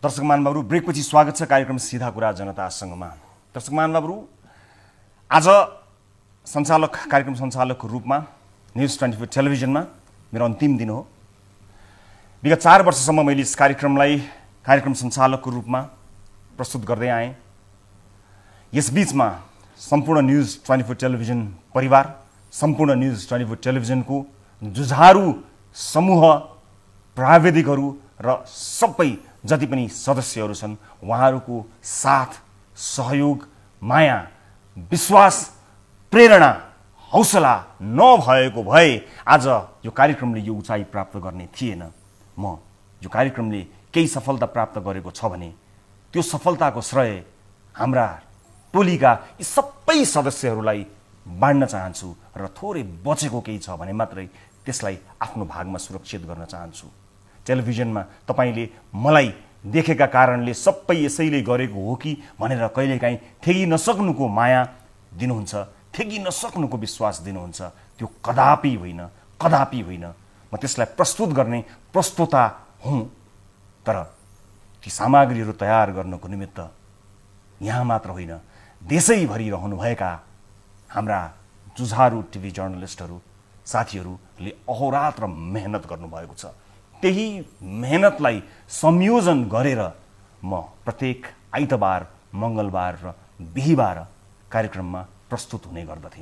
दर्शक महानुभावहरु, ब्रेकपछि स्वागत छ कार्यक्रम सीधा कुरा जनतासँगमा। दर्शक महानुभावहरु, आज कार्यक्रम सञ्चालकको रूपमा न्यूज 24 टेलिभिजनमा मेरो अन्तिम दिन हो। विगत 4 वर्षसम्म मैले यस कार्यक्रमलाई कार्यक्रम सञ्चालकको रूपमा प्रस्तुत गर्दै आएँ। यस बीचमा सम्पूर्ण न्यूज 24 टेलिभिजन परिवार, सम्पूर्ण न्यूज 24 टेलिभिजनको जुझारु समूह, प्राविधिकहरू र सबै जति पनि सदस्यहरू छन्, उहाँहरूको साथ, सहयोग, माया, विश्वास, प्रेरणा, हौसला नभएको भए आज यो कार्यक्रमले यो उचाइ प्राप्त गर्ने थिएन। यो कार्यक्रमले केही सफलता प्राप्त गरेको छ भने त्यो सफलताको श्रेय हाम्रा टोलीका यी सबै सदस्यहरूलाई बाँड्न चाहन्छु र थोरै बचेको केही छ भने मात्रै त्यसलाई आफ्नो भागमा सुरक्षित गर्न चाहन्छु। टेलिभिजनमा तपाईले मलाई देखेका कारणले सबै यसैले गरेको हो कि भनेर कहिलेकाहीँ ठेगी नसक्नुको माया दिनुहुन्छ, ठेगी नसक्नुको विश्वास दिनुहुन्छ। त्यो कदापि होइन, कदापि होइन। म त्यसलाई प्रस्तुत गर्ने प्रस्तोता हुँ, तर ती सामग्रीहरू तयार गर्नको निमित्त यहाँ मात्र होइन, देशैभरि रहनुभएका हाम्रा जुझारु टिभी जर्नलिस्टहरू, साथीहरूले अहोरात्र मेहनत गर्नुभएको छ। त्यही मेहनतलाई संयोजन गरेर म प्रत्येक आइतबार, मंगलबार र बिहीबार कार्यक्रममा प्रस्तुत हुने गर्दथे।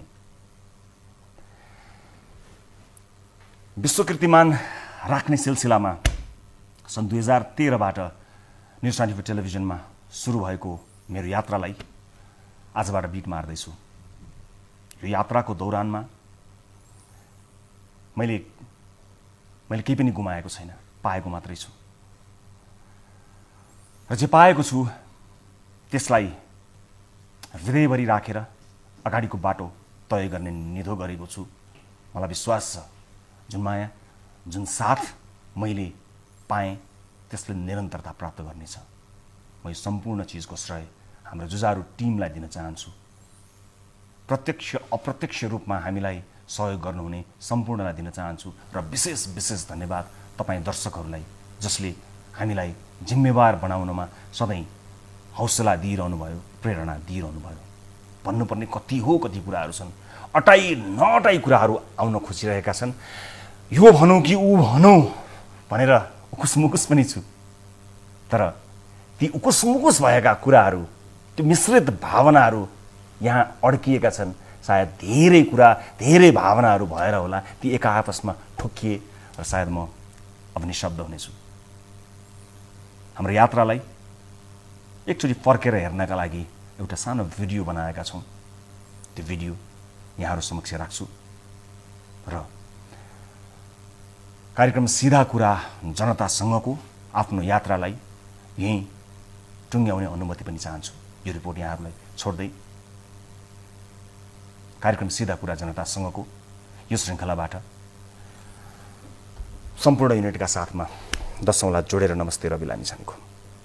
विश्वकीर्तिमान राख्ने सिलसिलामा सन् 2013 बाट न्यूज 24 टेलिभिजनमा सुरु भएको मेरो यात्रालाई आजबाट बिट मार्दैछु। यो यात्राको दौरानमा मैले केही पनि गुमाएको छैन, पाएको मात्रै छु। र जे पाएको छु त्यसलाई हृदयभरि राखेर अगाडिको बाटो तय गर्ने निधो गरेको छु। मलाई विश्वास छ जुन माया, जुन साथ मैले पाएँ त्यसले निरन्तरता प्राप्त गर्नेछ। म यो सम्पूर्ण चीजको श्रेय हाम्रो जुझारु टिमलाई दिन चाहन्छु। प्रत्यक्ष अप्रत्यक्ष रूपमा हामीलाई सहयोग गर्नुहुने सम्पूर्णलाई दिन चाहन्छु र विशेष धन्यवाद तपाईं दर्शकहरूलाई, जसले हामीलाई जिम्मेवार बनाउनमा सधैँ हौसला दिइरहनु भयो, प्रेरणा दिइरहनु भयो। भन्नुपर्ने कति कुराहरू छन्, अटाई नअटाई कुराहरू आउन खोजिरहेका छन्। यो भनौँ कि ऊ भनौँ भनेर उकुसमुकुस पनि छु, तर ती उकुसमुकुस भएका कुराहरू, त्यो मिश्रित भावनाहरू यहाँ अड्किएका छन्। सायद धेरै कुरा, धेरै भावनाहरू भएर होला ती एका आपसमा ठोकिए र सायद म अब निशब्द हुनेछु। हाम्रो यात्रालाई एकचोटि फर्केर हेर्नका लागि एउटा सानो भिडियो बनाएका छौँ। त्यो भिडियो यहाँहरू समक्ष राख्छु र कार्यक्रम सीधा कुरा जनतासँगको आफ्नो यात्रालाई यहीँ टुङ्ग्याउने अनुमति पनि चाहन्छु। यो रिपोर्ट यहाँहरूलाई छोड्दै कार्यक्रम सीधा कुरा जनतासँगको यो श्रृङ्खलाबाट सम्पूर्ण युनिटका साथमा 10 औँला जोडेर नमस्ते रवि लामिछानेको।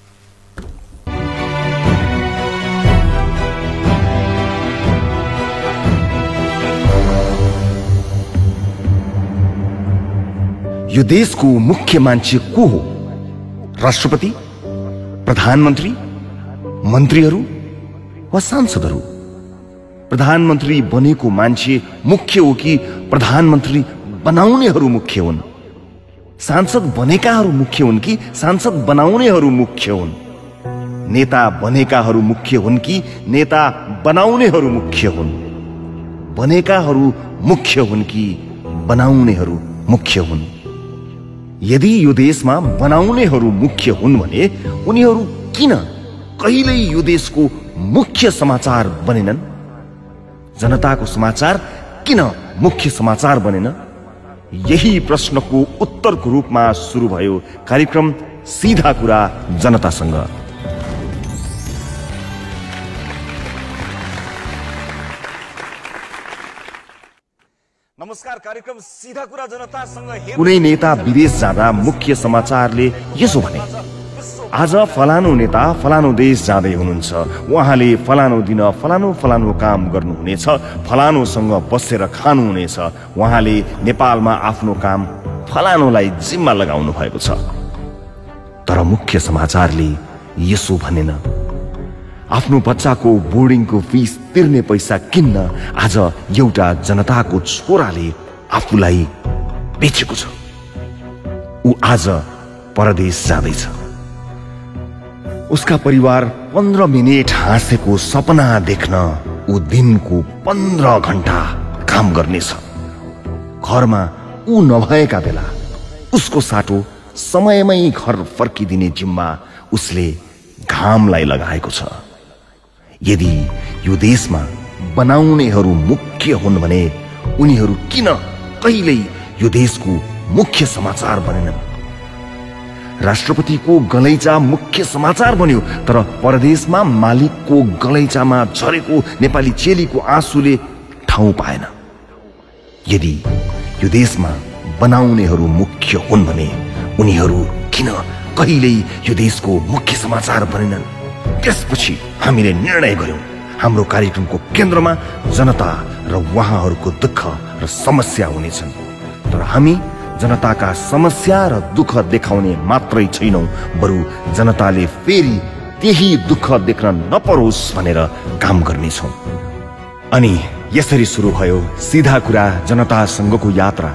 यो देशको मुख्य मान्छे को हो? राष्ट्रपति, प्रधानमन्त्री, मन्त्रीहरू वा सांसदहरू? प्रधानमन्त्री बनेको मान्छे मुख्य हो कि प्रधानमन्त्री बनाउनेहरू मुख्य हुन्? सांसद बनेकाहरू मुख्य हुन् कि सांसद बनाउनेहरू मुख्य हुन्? नेता बनेकाहरू मुख्य हुन् कि नेता बनाउनेहरू मुख्य हुन्? बनेकाहरू मुख्य हुन् कि बनाउनेहरू मुख्य हुन्? यदि यो देशमा बनाउनेहरू मुख्य हुन् भने उनीहरू किन कहिल्यै यो देशको मुख्य समाचार बनेनन्? जनताको समाचार किन मुख्य समाचार बनेन? यही प्रश्नको उत्तरको रूपमा सुरु भयो कार्यक्रम सीधा कुरा जनतासँग। नमस्कार, कार्यक्रम सीधा कुरा जनतासँग। कुनै नेता विदेश जाँदा मुख्य समाचारले यसो भने, आज फलानु नेता फलानु देश जाँदै हुनुहुन्छ, उहाँले फलानु दिन फलानु काम गर्नुहुनेछ, फलानुसँग बसेर खानुहुनेछ, उहाँले नेपालमा आफ्नो काम फलानुलाई जिम्मा लगाउनु भएको छ। तर मुख्य समाचारले यसो भनेन, आफ्नो बच्चाको बोर्डिङको फिस तिर्ने पैसा किन्न आज एउटा जनताको छोराले आफूलाई बेचेको छ। ऊ आज परदेश जाँदैछ। उसका परिवार 15 मिनेट हाँसेको सपना देख्न ऊ दिनको 15 घण्टा काम गर्नेछ। घरमा ऊ नभएका बेला उसको साटो समयमै घर फर्किदिने जिम्मा उसले घामलाई लगाएको छ। यदि यो देशमा बनाउनेहरू मुख्य हुन् भने उनीहरू किन कहिल्यै यो देशको मुख्य समाचार बनेनन्? राष्ट्रपतिको गलैँचा मुख्य समाचार बन्यो, तर परदेशमा मालिकको गलैँचामा झरेको नेपाली चेलीको आँसुले ठाउँ पाएन। यदि यो देशमा बनाउनेहरू मुख्य हुन् भने उनीहरू किन कहिल्यै यो देशको मुख्य समाचार बनेनन्? त्यसपछि हामीले निर्णय गर्यौं हाम्रो कार्यक्रमको केन्द्रमा जनता र उहाँहरूको दुःख र समस्या हुनेछन्। तर हामी जनताका समस्या र दुःख देखाउने मात्रै छैनौं, बरु जनताले फेरि त्यही दुःख देख्न नपरोस् भनेर काम गर्नेछौं। अनि यसरी सुरु भयो सिधा कुरा जनतासँगको यात्रा।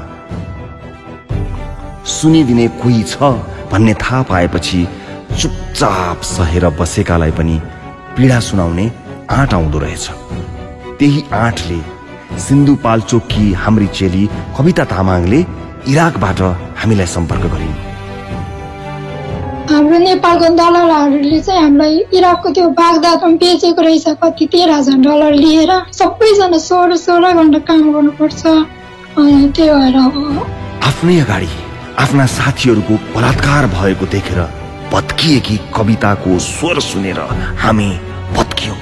सुनिदिने कोही छ भन्ने थाहा पाएपछि चुपचाप सहेर बसेकालाई पनि पीडा सुनाउने आँट आउँदो रहेछ। त्यही आँटले सिन्धुपाल्चोककी हाम्री चेली कविता तामाङले इराकबाट हामीलाई सम्पर्क गरिन्। हाम्रो नेपालको दलालहरूले चाहिँ हामीलाई इराकको त्यो बागदादमा बेचेको रहेछ, कति 13,000 डलर लिएर। सबैजना 16 घण्टा काम गर्नुपर्छ। त्यही भएर आफ्नै अगाडि आफ्ना साथीहरूको बलात्कार भएको देखेर भत्किएकी कविताको स्वर सुनेर हामी भत्कियौं।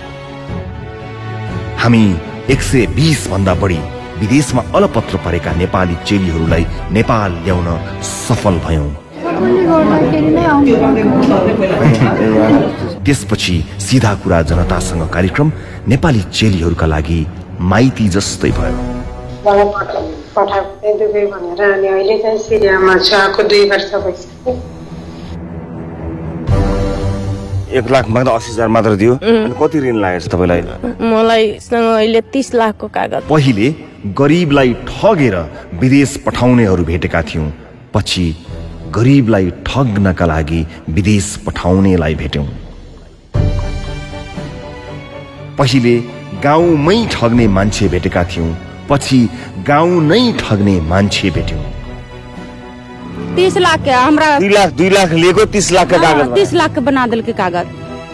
हामी 120 भन्दा बढी विदेशमा अलपत्र परेका नेपाली चेलीहरूलाई नेपाल ल्याउन सफल भयौं। त्यसपछि सिधा कुरा जनतासँग कार्यक्रम नेपाली चेलीहरूका लागि माइती जस्तै भयो। पठाएको दुबई भनेर अनि अहिले चाहिँ सिरियामा छ, आएको 2 वर्ष भइसक्यो। 1,80,000 मात्र दियो। अनि कति ऋण लागेछ तपाईलाई? मलाई अहिले 30 लाखको कागज। पहिले गरीबलाई ठगेर विदेश पठाउनेहरू भेटेका थियौं, पछि गरीबलाई ठग्नका लागि विदेश पठाउनेलाई भेट्यौं। पहिले गाउँमै ठग्ने मान्छे भेटेका थियौं, पछि गाउँ नै ठग्ने मान्छे भेट्यौं। 30 लाख हमरा 2 लाख लिएको 30 लाख का कागज 30 लाख बना दिल के कागज।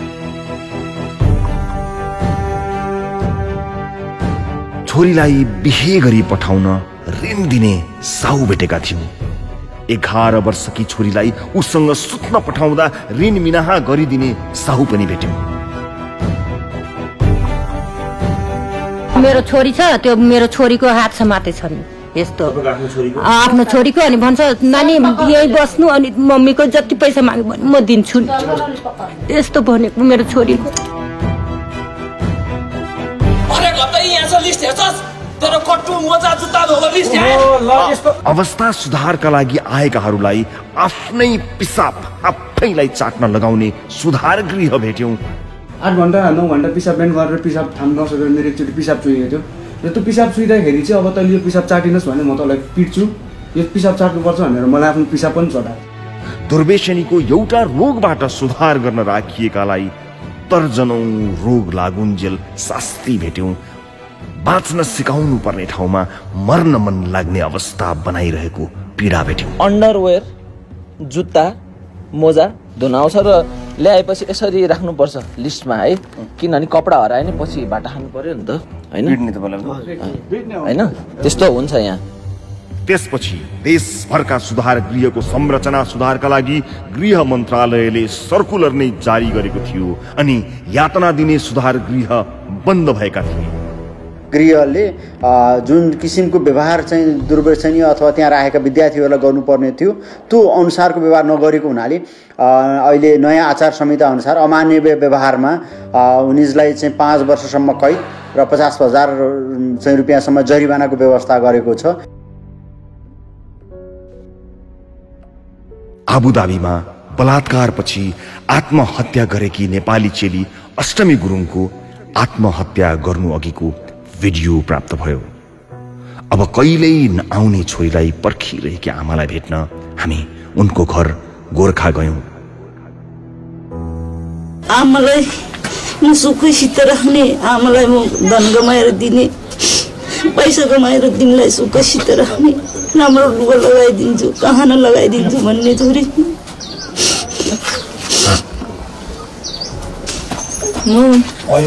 छोरीलाई बिहे गरी पठाउन ऋण दिने साहु भेटेका थियौं। 11 वर्षकी छोरीलाई उसँग सुत्न पठाउँदा ऋण मिनाहा गरिदिने साहु पनि भेट्यौं। मेरो छोरी छ, त्यो मेरो छोरीको हात समाते छ नि यस्तो आफ्नो छोरीको। अनि भन्छ नानी यही बस्नु, अनि मम्मीको जति पैसा माग्यो भने म दिन्छु नि, यस्तो भनेको मेरो छोरीको। अवस्था सुधारका लागि आएकाहरूलाई आफ्नै पिसाब आफैलाई चाट्न लगाउने सुधार गृह भेट्यौं। 8 घण्टा 9 घण्टा पिसाब बेन गरेर पिसाब थाम नसकेर मेरो एकचोटि पिसाब चुहिएको थियो। र त्यो पिसाब चुहिँदाखेरि चाहिँ अब तैँले यो पिसाब चाटिनस् भने म तँलाई पिट्छु, यो पिसाब चाट्नुपर्छ भनेर मलाई आफ्नो पिसाब पनि चटायो। दुर्व्यसनीको एउटा रोगबाट सुधार गर्न राखिएकालाई दर्जनौं रोग लागुन्जेल शास्ति भेट्यौं। बाँच्न सिकाउनु पर्ने ठाउँमा मर्न मन लाग्ने अवस्था बनाइरहेको पीडा भेट्यौं। अन्डरवेयर, जुत्ता, मोजा धुन आउँछ र ल्याएपछि यसरी राख्नुपर्छ लिस्टमा है, किनभने कपडा हरायो नि पछि बाटा खानु पर्यो नि त हैन, त्यस्तो हुन्छ यहाँ। त्यसपछि देशभरका सुधार गृहको संरचना सुधारका लागि गृह मन्त्रालयले सर्कुलर नै जारी गरेको थियो, अनि यातना दिने सुधार गृह बन्द भएका थिए। गृहले जुन किसिमको व्यवहार चाहिँ दुर्व्यसनीय अथवा त्यहाँ राखेका विद्यार्थीहरूलाई गर्नुपर्ने थियो त्यो अनुसारको व्यवहार नगरेको हुनाले अहिले नयाँ आचार संहिता अनुसार अमान्य व्यवहारमा उनीहरूलाई चाहिँ 5 वर्षसम्म कैद र 50,000 रुपियाँसम्म जरिवानाको व्यवस्था गरेको छ। आबुधाबीमा बलात्कारपछि आत्महत्या गरेकी नेपाली चेली अष्टमी गुरुङको आत्महत्या गर्नु अघिको भिडियो प्राप्त भयो। अब कहिल्यै नआउने छोरीलाई पर्खिरहेकी आमालाई भेट्न हामी उनको घर गोर्खा गयौं। आमालाई म सुखसित राख्ने, आमालाई म धन कमाएर दिने, पैसा कमाएर तिमीलाई सुखसित राख्ने, राम्रो लुगा लगाइदिन्छु, गहना लगाइदिन्छु भन्ने छोरी म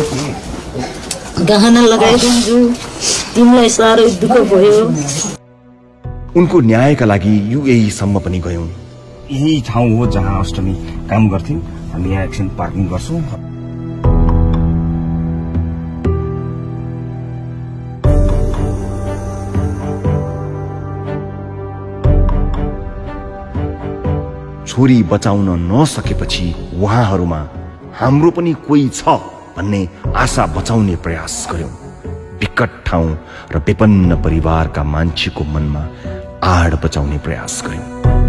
गहना लगाइदिन्छु, तिमीलाई साह्रै दुःख भयो। उनको न्यायका लागि युएई सम्म पनि गयौं। यही ठाउँ हो जहाँ अष्टमी काम गर्थिन्। हामी यहाँ एकछिन पार्किङ गर्छौं। छोरी बचाउन नसकेपछि उहाँहरूमा हाम्रो पनि कोही छ भन्ने आशा बचाउने प्रयास गर्यौं। विकट ठाउँ र विपन्न परिवारका मान्छेको मनमा आड बचाउने प्रयास गर्यौं।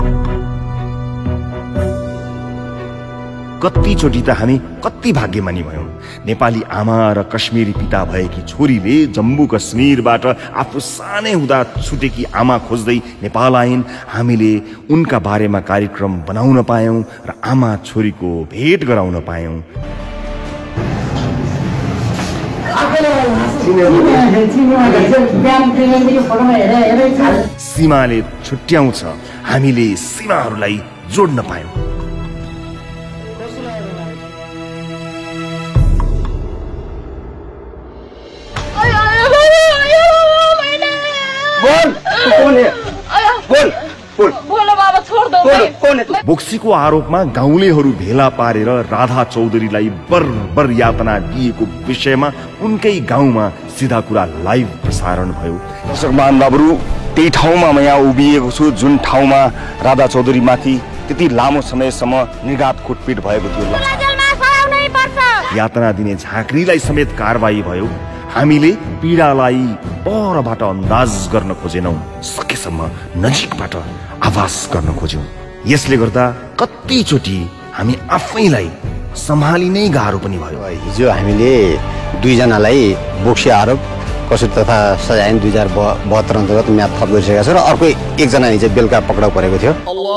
कतिचोटि त हामी कति भाग्यमानी भयौं। नेपाली आमा र कश्मीरी पिता भएकी छोरीले जम्मू कश्मीरबाट आफू सानै हुँदा छुटेकी आमा खोज्दै नेपाल आइन्। हामीले उनका बारेमा कार्यक्रम बनाउन पायौं र आमा छोरीको भेट गराउन पायौं। सीमाले छुट्याउँछ, हामीले सीमाहरूलाई जोड्न पायौं। बोक्सीको आरोपमा गाउँलेहरू भेला पारेर राधा चौधरीलाई बर्बर यातना दिएको विषयमा उनकै गाउँमा सिधा कुरा लाइभ प्रसारण भयो। दर्शकमान बाबुहरू, त्यही ठाउँमा म यहाँ उभिएको छु जुन ठाउँमा राधा चौधरीमाथि त्यति लामो समयसम्म निर्घात कुटपिट भएको थियो। यातना दिने झाँक्रीलाई समेत कारबाही भयो। हामीले पीडालाई परबाट अन्दाज गर्न खोजेनौं, सकेसम्म नजिकबाट आभास गर्न खोज्यौं। यसले गर्दा कतिचोटि हामी आफैलाई सम्हालिनै गाह्रो पनि भयो। हिजो हामीले दुईजनालाई बोक्सी आरोप कसुर तथा सजाय 2072 अन्तर्गत म्याद थप गरिसकेका छौँ र अर्को एकजना हिजो बेलुका पक्राउ परेको थियो।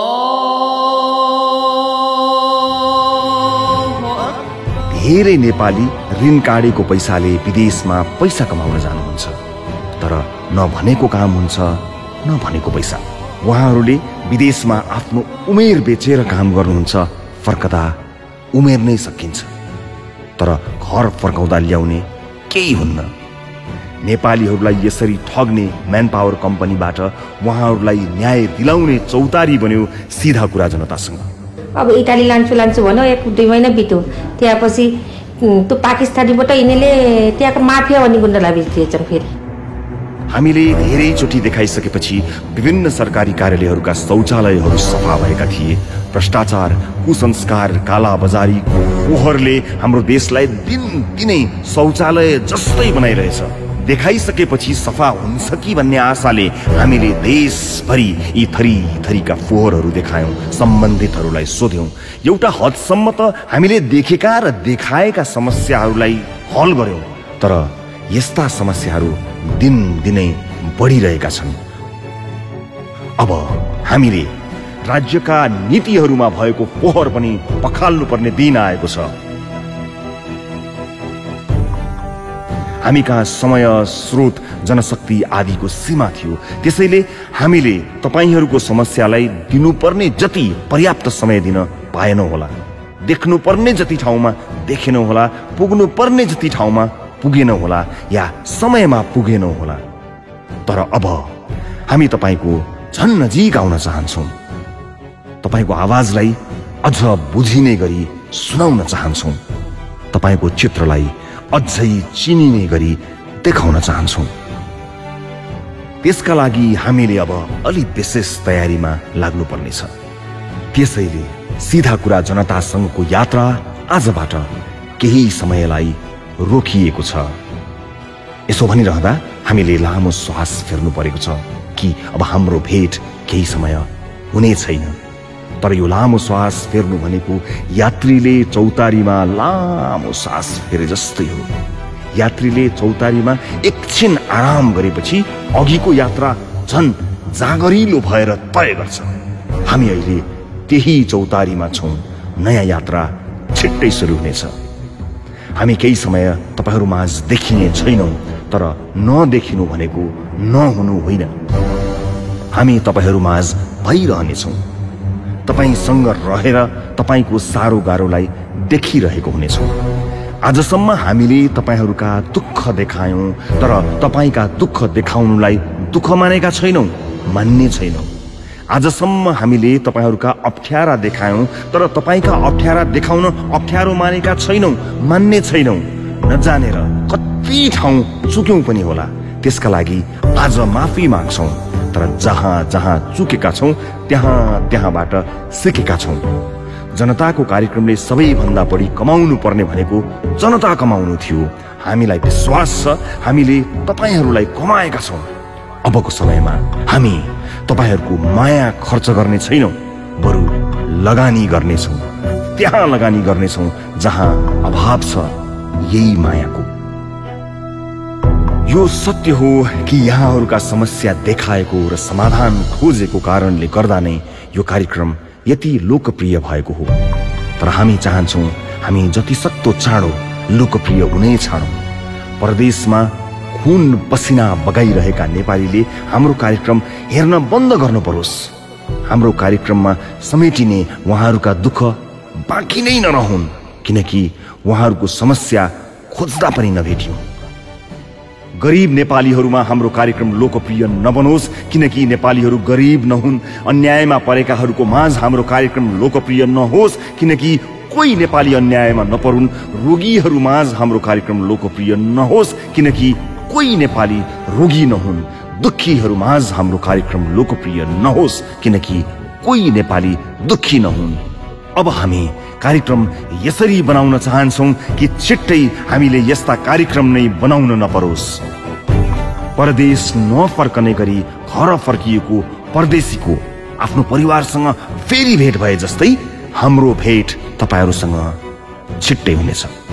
धेरै नेपाली ऋण काटेको पैसाले विदेशमा पैसा कमाउन जानुहुन्छ, तर नभनेको काम हुन्छ, नभनेको पैसा। उहाँहरूले विदेशमा आफ्नो उमेर बेचेर काम गर्नुहुन्छ। फर्कदा उमेर नै सकिन्छ, तर घर फर्काउँदा ल्याउने केही हुन्न। नेपालीहरूलाई यसरी ठग्ने म्यान पावर कम्पनीबाट उहाँहरूलाई न्याय दिलाउने चौतारी बन्यो सिधा कुरा जनतासँग। अब इटाली लान्छु भन्यो, 1-2 महिना बित्यो। त्यसपछि त्यो पाकिस्तानीबाट यिनीले त्यहाँको माफिया भन्ने गुन्डालाई बेचिदिएछन्। फेरि हामीले धेरैचोटि देखाइसकेपछि विभिन्न सरकारी कार्यालयहरूका शौचालयहरू सफा भएका थिए। भ्रष्टाचार, कुसंस्कार, कालाबजारीको फोहोरले हाम्रो देशलाई दिनदिनै शौचालय जस्तै बनाइरहेछ। देखाइसकेपछि सफा हुन्छ कि भन्ने आशाले हामीले देशभरि यी थरी थरीका फोहोरहरू देखायौं, सम्बन्धितहरूलाई सोध्यौं। एउटा हदसम्म त हामीले देखेका र देखाएका समस्याहरूलाई हल गर्यौं, तर यस्ता समस्याहरू दिनदिनै बढिरहेका छन्। अब हामीले राज्यका नीतिहरूमा भएको फोहोर पनि पखाल्नुपर्ने दिन आएको छ। हामी कहाँ समय, स्रोत, जनशक्ति आदिको सीमा थियो। त्यसैले हामीले तपाईहरूको समस्यालाई दिनुपर्ने जति पर्याप्त समय दिन पाएनौं होला। देख्नुपर्ने जति ठाउँमा देखेनौं होला, पुग्नुपर्ने जति ठाउँमा पुगेनौं होला, या समयमा पुगेनौं होला। तर अब हामी तपाईको झन् नजिक आउन चाहन्छौं। तपाईको आवाजलाई अझ बुझिने गरी सुनाउन चाहन्छौं। तपाईको चित्रलाई अझै चिनिने गरी देखाउन चाहन्छौं। त्यसका लागि हामीले अब अलि विशेष तयारीमा लाग्नुपर्नेछ। त्यसैले सिधा कुरा जनतासँगको यात्रा आजबाट केही समयलाई रोकिएको छ। यसो भनिरहँदा हामीले लामो श्वास फेर्नु परेको छ कि अब हाम्रो भेट केही समय हुने छैन। तर यो लामो श्वास फेर्नु भनेको यात्रीले चौतारीमा लामो सास फेरे जस्तै हो। यात्रीले चौतारीमा एकछिन आराम गरेपछि अघिको यात्रा झन् जागरिलो भएर तय गर्छ। हामी अहिले त्यही चौतारीमा छौं। नयाँ यात्रा छिट्टै सुरु हुनेछ। हामी केही समय तपाईहरु माझ देखिने छैनौं, तर नदेखिनु भनेको नहुनु होइन। हामी तपाईहरु माझ भइरहनेछौं। तपाईसँग रहेर तपाईको सारो गाह्रोलाई देखिरहेको हुनेछौं। आजसम्म हामीले तपाईहरुका दुःख देखायौं, तर तपाईका दुःख देखाउनुलाई दुःख मानेका छैनौं, मान्ने छैनौं। आजसम्म हामीले तपाईहरुका अप्ठ्यारा देखायौं, तर तपाईका अप्ठ्यारा देखाउन अप्ठ्यारो मानेका छैनौं, मान्ने छैनौं। नजानेर कति ठाउँ चुक्यौं पनि होला, त्यसका लागि आज माफी माग्छौं। तर जहाँ जहाँ चुकेका छौं त्यहाँबाट सिकेका छौं। जनताको कार्यक्रमले सबैभन्दा बढी कमाउनु पर्ने भनेको जनता कमाउनु थियो। हामीलाई विश्वास छ हामीले तपाईहरुलाई कमाएका छौं। अबको समयमा हामी तपाईहरुको माया खर्च गर्ने छैनौं, बरु लगानी गर्नेछौं। त्यहाँ लगानी गर्नेछौं जहाँ अभाव छ यही मायाको। यो सत्य हो कि यहाँहरुका समस्या देखाएको र समाधान खोजेको कारणले गर्दा नै यो कार्यक्रम यति लोकप्रिय भएको हो। तर हामी चाहन्छौं हामी जति सक्दो चाँडो लोकप्रिय हुनै छाडौं। परदेशमा खून पसिना बगाइरहेका नेपालीले हाम्रो कार्यक्रम हेर्न बन्द गर्नु परोस्। हाम्रो कार्यक्रममा समेटिने उहाँहरूका दुःख बाँकी नै नरहुन्, किनकि उहाँहरूको समस्या खोज्दा पनि नभेटियो। गरीब नेपालीहरूमा हाम्रो कार्यक्रम लोकप्रिय नबनोस्, किनकि नेपालीहरू गरीब नहुन्। अन्यायमा परेकाहरूको माझ हाम्रो कार्यक्रम लोकप्रिय नहोस्, किनकि कोही नेपाली अन्यायमा नपरुन्। रोगीहरू माझ हाम्रो कार्यक्रम लोकप्रिय नहोस्, किनकि कोही नेपाली रोगी नहुन्। दुखीहरू माझ हाम्रो कार्यक्रम लोकप्रिय नहोस्, किनकि कोही नेपाली दुखी नहुन्। अब हामी कार्यक्रम यसरी बनाउन चाहन्छौं कि छिट्टै हामीले यस्ता कार्यक्रम नै बनाउन नपरोस्। परदेश नफर्कने गरी घर फर्किएको परदेशीको आफ्नो परिवारसँग फेरि भेट भए जस्तै हाम्रो भेट तपाईहरुसँग छिट्टै हुनेछ।